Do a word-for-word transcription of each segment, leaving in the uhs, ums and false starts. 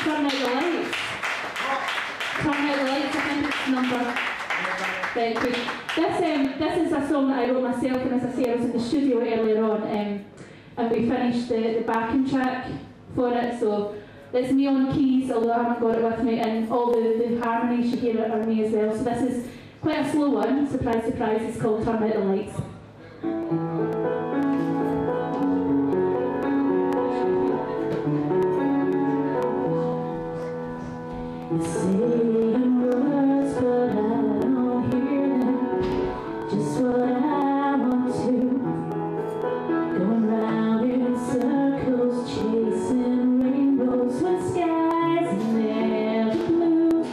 Turn Out the Lights. Turn Out the Lights, I think it's number. Thank you. This, um, this is a song that I wrote myself, and as I say, I was in the studio earlier on, um, and we finished the, the backing track for it, so it's me on keys, although I haven't got it with me, and all the, the harmonies you hear are me as well. So this is quite a slow one, surprise, surprise, it's called Turn Out the Lights. You say them words, but I don't hear them. Just what I want to. Going round in circles, chasing rainbows when skies are never blue.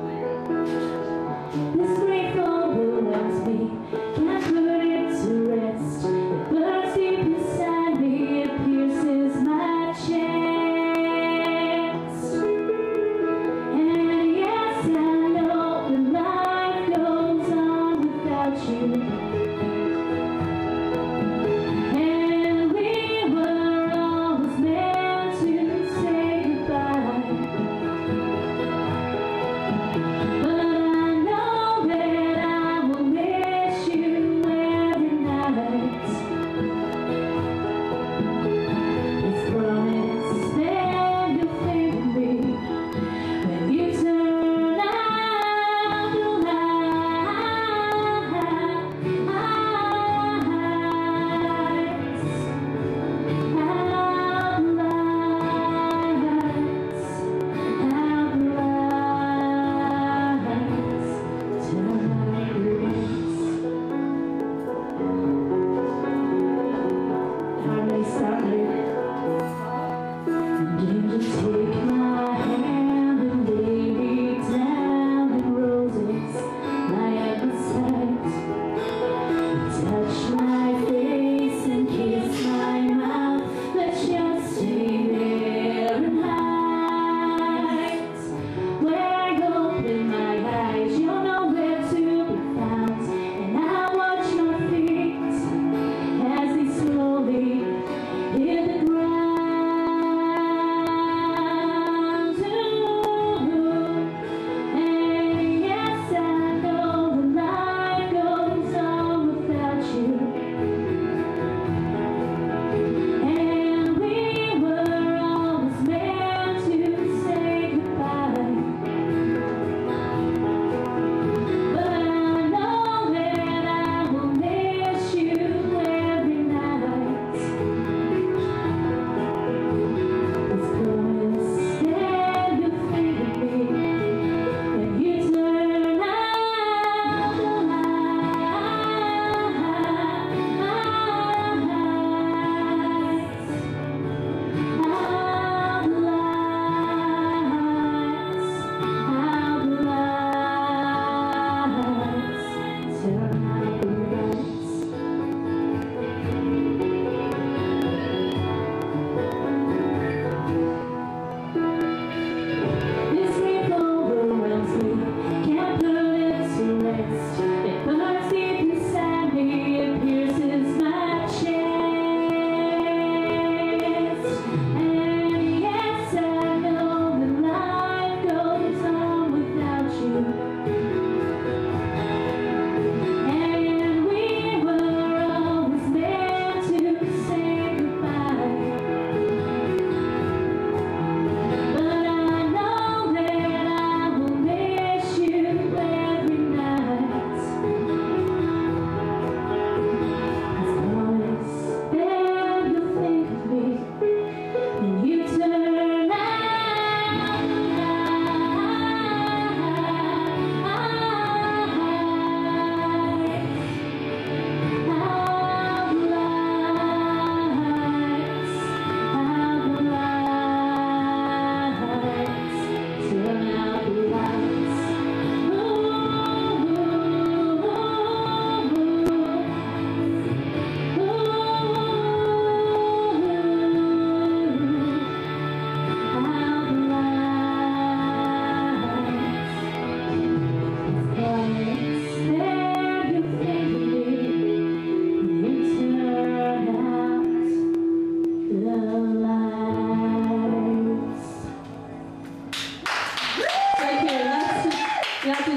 This grateful belongs me, can't put it to rest. It burns deep inside me, it pierces my chest. And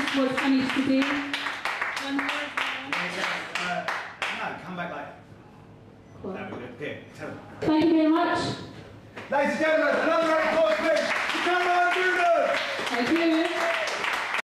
was finished today. One more. Uh, no, come back later. Cool. That would be it. Tell them. Thank you very much. Ladies and gentlemen, another round of applause, please. To Caroline Noonan. Thank you.